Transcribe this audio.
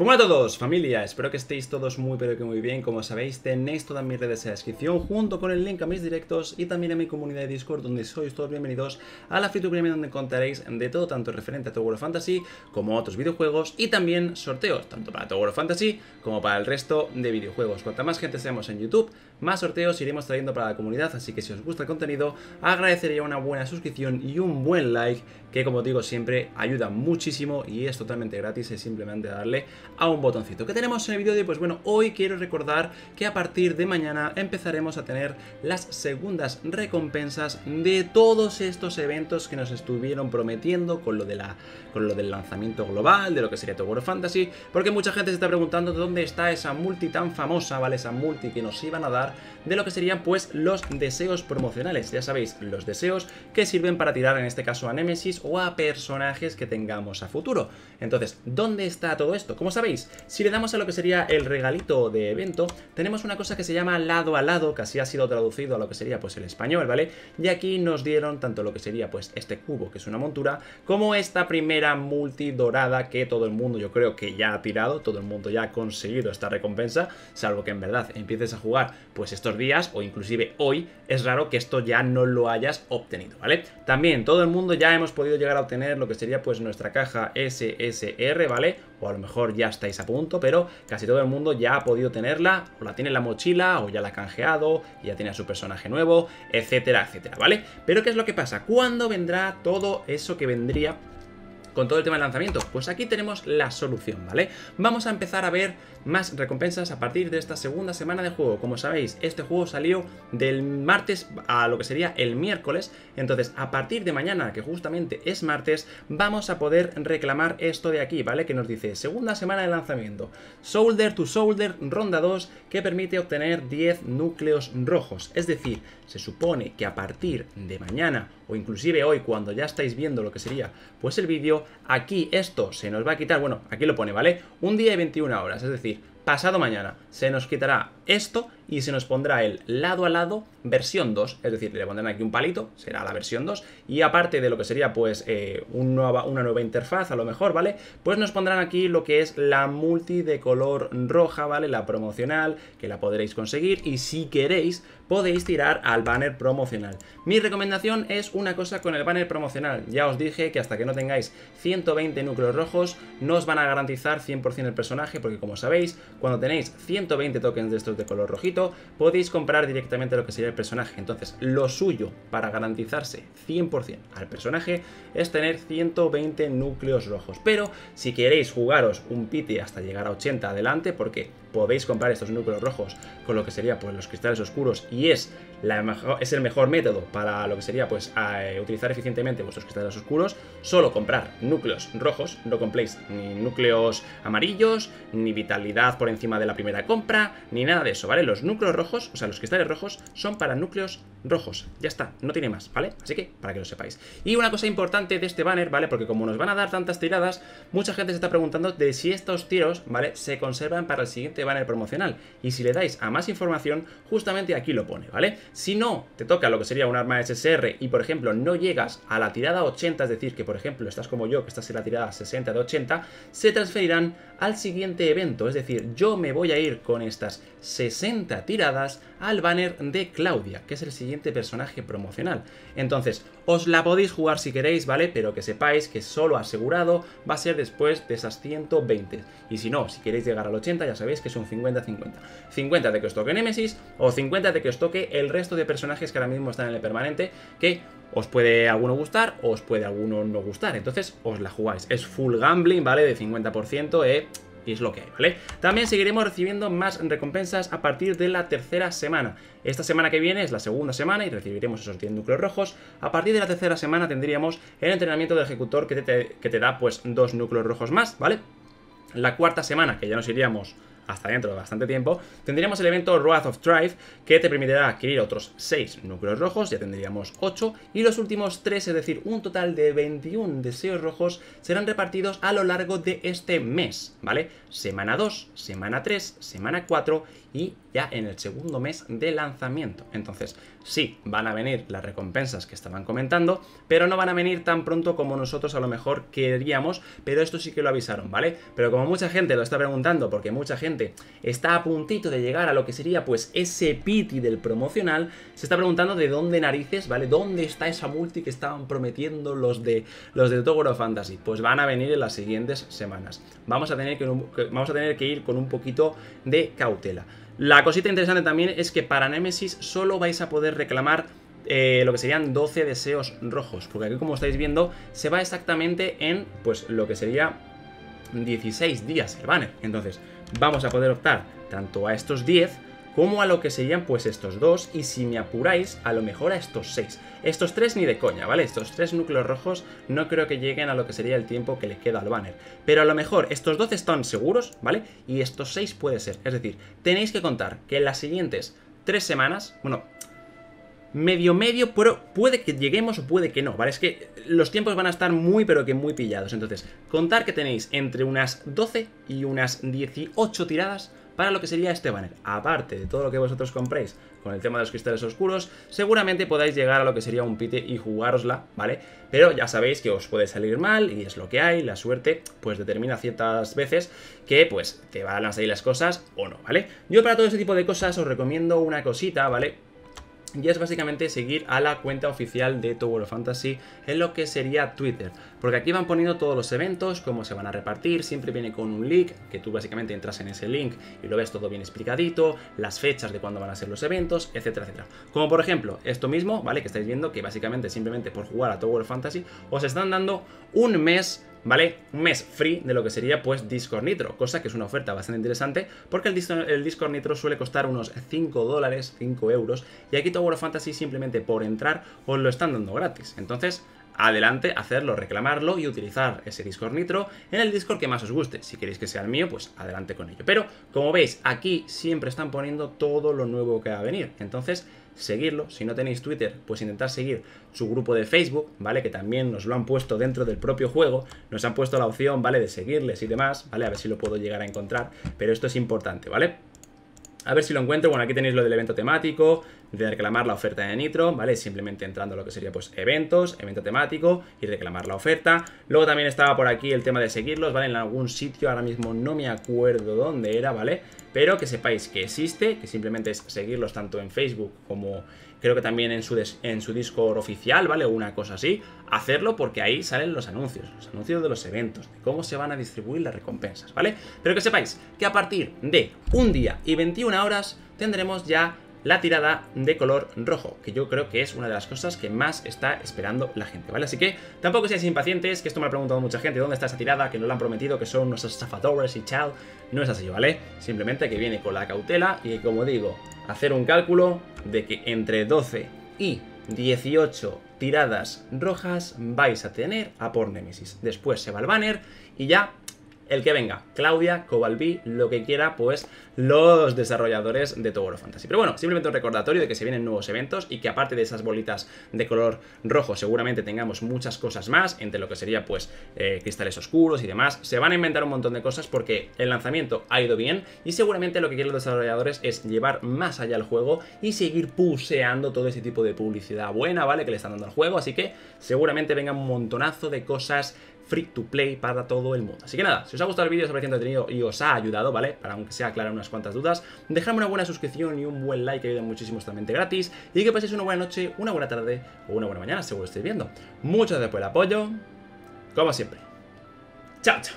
Hola a todos, familia, espero que estéis todos muy pero que muy bien. Como sabéis, tenéis todas mis redes en la descripción junto con el link a mis directos y también a mi comunidad de Discord, donde sois todos bienvenidos a la Free to Play, donde encontraréis de todo, tanto referente a Tower of Fantasy como a otros videojuegos y también sorteos, tanto para Tower of Fantasy como para el resto de videojuegos. Cuanta más gente seamos en YouTube, más sorteos iremos trayendo para la comunidad, así que si os gusta el contenido, agradecería una buena suscripción y un buen like, que como digo siempre ayuda muchísimo y es totalmente gratis, es simplemente darle a un botoncito. ¿Qué tenemos en el vídeo de hoy? Pues bueno, hoy quiero recordar que a partir de mañana empezaremos a tener las segundas recompensas de todos estos eventos que nos estuvieron prometiendo con lo del lanzamiento global, de lo que sería Tower of Fantasy, porque mucha gente se está preguntando dónde está esa multi tan famosa, ¿vale? Esa multi que nos iban a dar de lo que serían pues los deseos promocionales. Ya sabéis, los deseos que sirven para tirar en este caso a Nemesis o a personajes que tengamos a futuro. Entonces, ¿dónde está todo esto? Como sabéis, si le damos a lo que sería el regalito de evento, tenemos una cosa que se llama lado a lado, que así ha sido traducido a lo que sería pues el español, ¿vale? Y aquí nos dieron tanto lo que sería pues este cubo, que es una montura, como esta primera multi dorada que todo el mundo yo creo que ya ha tirado, todo el mundo ya ha conseguido esta recompensa, salvo que en verdad empieces a jugar pues estos días o inclusive hoy, es raro que esto ya no lo hayas obtenido, ¿vale? También todo el mundo ya hemos podido llegar a obtener lo que sería pues nuestra caja SSR, ¿vale? O a lo mejor ya estáis a punto, pero casi todo el mundo ya ha podido tenerla, o la tiene en la mochila, o ya la ha canjeado, y ya tiene a su personaje nuevo, etcétera, etcétera, ¿vale? Pero ¿qué es lo que pasa? ¿Cuándo vendrá todo eso que vendría con todo el tema del lanzamiento? Pues aquí tenemos la solución, ¿vale? Vamos a empezar a ver más recompensas a partir de esta segunda semana de juego. Como sabéis, este juego salió del martes a lo que sería el miércoles. Entonces, a partir de mañana, que justamente es martes, vamos a poder reclamar esto de aquí, ¿vale? Que nos dice, segunda semana de lanzamiento, Shoulder to Shoulder, ronda 2, que permite obtener 10 núcleos rojos. Es decir, se supone que a partir de mañana, o inclusive hoy, cuando ya estáis viendo lo que sería pues el vídeo, aquí esto se nos va a quitar, bueno, aquí lo pone, ¿vale? Un día y 21 horas, es decir, pasado mañana se nos quitará esto y se nos pondrá el lado a lado versión 2, es decir, le pondrán aquí un palito, será la versión 2, y aparte de lo que sería pues una nueva interfaz a lo mejor, ¿vale? Pues nos pondrán aquí lo que es la multi de color roja, ¿vale? La promocional, que la podréis conseguir, y si queréis podéis tirar al banner promocional. Mi recomendación es una cosa con el banner promocional. Ya os dije que hasta que no tengáis 120 núcleos rojos no os van a garantizar 100% el personaje, porque como sabéis, cuando tenéis 120 tokens de estos de color rojito, podéis comprar directamente lo que sería el personaje. Entonces, lo suyo para garantizarse 100% al personaje es tener 120 núcleos rojos. Pero si queréis jugaros un piti hasta llegar a 80 adelante, porque podéis comprar estos núcleos rojos con lo que sería pues los cristales oscuros y es el mejor método para lo que sería pues utilizar eficientemente vuestros cristales oscuros, solo comprar núcleos rojos, no compréis ni núcleos amarillos, ni vitalidad por encima de la primera compra, ni nada de eso, ¿vale? Los núcleos rojos, o sea, los cristales rojos son para núcleos rojos, ya está, no tiene más, ¿vale? Así que, para que lo sepáis. Y una cosa importante de este banner, ¿vale? Porque como nos van a dar tantas tiradas, mucha gente se está preguntando de si estos tiros, ¿vale? Se conservan para el siguiente banner promocional. Y si le dais a más información, justamente aquí lo pone, ¿vale? Si no te toca lo que sería un arma SSR y, por ejemplo, no llegas a la tirada 80, es decir, que, por ejemplo, estás como yo, que estás en la tirada 60 de 80, se transferirán al siguiente evento. Es decir, yo me voy a ir con estas 60 tiradas al banner de Claudia, que es el siguiente personaje promocional. Entonces, os la podéis jugar si queréis, ¿vale? Pero que sepáis que solo asegurado va a ser después de esas 120. Y si no, si queréis llegar al 80, ya sabéis que es un 50-50. 50 de que os toque Nemesis o 50 de que os toque el resto de personajes que ahora mismo están en el permanente, que os puede alguno gustar o os puede alguno no gustar. Entonces, os la jugáis. Es full gambling, ¿vale? De 50%, y es lo que hay, ¿vale? También seguiremos recibiendo más recompensas a partir de la tercera semana. Esta semana que viene es la segunda semana y recibiremos esos 10 núcleos rojos. A partir de la tercera semana tendríamos el entrenamiento del ejecutor que te da pues 2 núcleos rojos más, ¿vale? La cuarta semana, que ya nos iríamos hasta dentro de bastante tiempo, tendríamos el evento Wrath of Strife, que te permitirá adquirir otros 6 núcleos rojos, ya tendríamos 8, y los últimos 3, es decir, un total de 21 deseos rojos, serán repartidos a lo largo de este mes, ¿vale? Semana 2, semana 3, semana 4 y ya en el segundo mes de lanzamiento. Entonces, sí, van a venir las recompensas que estaban comentando, pero no van a venir tan pronto como nosotros a lo mejor queríamos, pero esto sí que lo avisaron, ¿vale? Pero como mucha gente lo está preguntando, porque mucha gente está a puntito de llegar a lo que sería pues ese pity del promocional, se está preguntando de dónde narices, ¿vale? ¿Dónde está esa multi que estaban prometiendo los de Tower of Fantasy? Pues van a venir en las siguientes semanas. Vamos a tener que ir con un poquito de cautela. La cosita interesante también es que para Nemesis solo vais a poder reclamar lo que serían 12 deseos rojos, porque aquí, como estáis viendo, se va exactamente en pues lo que sería 16 días el banner. Entonces vamos a poder optar tanto a estos 10 como a lo que serían pues estos 2, y si me apuráis, a lo mejor a estos 6. Estos 3 ni de coña, ¿vale? Estos 3 núcleos rojos no creo que lleguen a lo que sería el tiempo que le queda al banner. Pero a lo mejor estos 12 están seguros, ¿vale? Y estos 6 puede ser. Es decir, tenéis que contar que en las siguientes 3 semanas, bueno, medio, pero puede que lleguemos o puede que no, ¿vale? Es que los tiempos van a estar muy, pero que muy pillados. Entonces, contar que tenéis entre unas 12 y unas 18 tiradas para lo que sería este banner. Aparte de todo lo que vosotros compréis con el tema de los cristales oscuros, seguramente podáis llegar a lo que sería un pite y jugárosla, ¿vale? Pero ya sabéis que os puede salir mal y es lo que hay, la suerte pues determina ciertas veces que pues te van a salir las cosas o no, ¿vale? Yo para todo este tipo de cosas os recomiendo una cosita, ¿vale? Y es básicamente seguir a la cuenta oficial de Tower of Fantasy en lo que sería Twitter. Porque aquí van poniendo todos los eventos, cómo se van a repartir, siempre viene con un link, que tú básicamente entras en ese link y lo ves todo bien explicadito, las fechas de cuándo van a ser los eventos, etcétera, etcétera. Como por ejemplo, esto mismo, ¿vale? Que estáis viendo que básicamente simplemente por jugar a Tower of Fantasy os están dando un mes, ¿vale? Un mes free de lo que sería pues Discord Nitro, cosa que es una oferta bastante interesante porque el Discord Nitro suele costar unos 5 dólares, 5 euros, y aquí Tower of Fantasy simplemente por entrar os lo están dando gratis. Entonces, adelante, hacerlo, reclamarlo y utilizar ese Discord Nitro en el Discord que más os guste. Si queréis que sea el mío, pues adelante con ello. Pero, como veis, aquí siempre están poniendo todo lo nuevo que va a venir. Entonces, seguirlo. Si no tenéis Twitter, pues intentad seguir su grupo de Facebook, ¿vale? Que también nos lo han puesto dentro del propio juego. Nos han puesto la opción, ¿vale? De seguirles y demás, ¿vale? A ver si lo puedo llegar a encontrar. Pero esto es importante, ¿vale? A ver si lo encuentro. Bueno, aquí tenéis lo del evento temático, de reclamar la oferta de Nitro, ¿vale? Simplemente entrando a lo que sería pues eventos, evento temático y reclamar la oferta. Luego también estaba por aquí el tema de seguirlos, ¿vale? En algún sitio, ahora mismo no me acuerdo dónde era, ¿vale? Pero que sepáis que existe, que simplemente es seguirlos tanto en Facebook como creo que también en su Discord oficial, ¿vale? O una cosa así. Hacerlo porque ahí salen los anuncios de los eventos, de cómo se van a distribuir las recompensas, ¿vale? Pero que sepáis que a partir de un día y 21 horas tendremos ya la tirada de color rojo, que yo creo que es una de las cosas que más está esperando la gente, ¿vale? Así que tampoco seáis impacientes, que esto me ha preguntado mucha gente, ¿dónde está esa tirada? Que nos la han prometido, que son unos estafadores y tal. No es así, ¿vale? Simplemente que viene con la cautela y, como digo, hacer un cálculo de que entre 12 y 18 tiradas rojas vais a tener a por Nemesis. Después se va el banner y ya el que venga, Claudia, Cobalbí, lo que quiera, pues los desarrolladores de Tower of Fantasy. Pero bueno, simplemente un recordatorio de que se vienen nuevos eventos y que aparte de esas bolitas de color rojo seguramente tengamos muchas cosas más, entre lo que sería pues cristales oscuros y demás. Se van a inventar un montón de cosas porque el lanzamiento ha ido bien y seguramente lo que quieren los desarrolladores es llevar más allá el juego y seguir puseando todo ese tipo de publicidad buena, ¿vale? Que le están dando al juego, así que seguramente venga un montonazo de cosas free to play para todo el mundo. Así que nada, si os ha gustado el vídeo, os ha parecido entretenido y os ha ayudado, ¿vale? Para aunque sea aclarar unas cuantas dudas, dejadme una buena suscripción y un buen like, que ayuda muchísimo, totalmente gratis, y que paséis una buena noche, una buena tarde o una buena mañana, según lo estéis viendo. Muchas gracias por el apoyo, como siempre. Chao, chao.